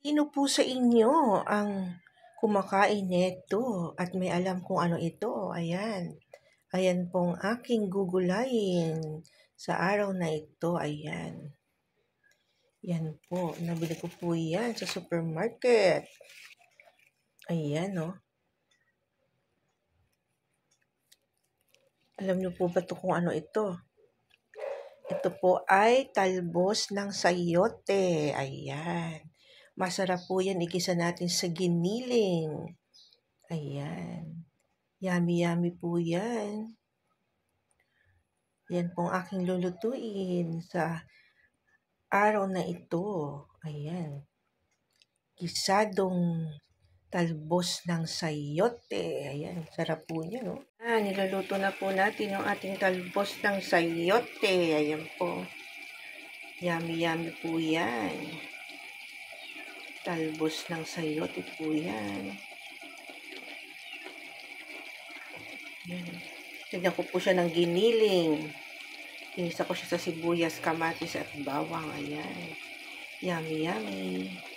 Sino po sa inyo ang kumakain nito at may alam kung ano ito? Ayan. Ayan pong aking gugulayin sa araw na ito. Ayan. Yan po. Nabili ko po yan sa supermarket. Ayan, no? Alam niyo po ba ito kung ano ito? Ito po ay talbos ng sayote. Ayan. Masarap po yan. Igisa natin sa giniling. Ayan. Yummy, yummy po yan. Yan pong aking lulutuin sa araw na ito. Ayan. Gisadong talbos ng sayote. Ayan. Sarap po niya, no? Niluluto na po natin yung ating talbos ng sayote. Ayan po. Yummy, yummy po yan. Talbos ng sayote po yan. Ayan. Lagyan ko po siya ng giniling. Inisa ko siya sa sibuyas, kamatis at bawang. Ayan. Yummy, yummy.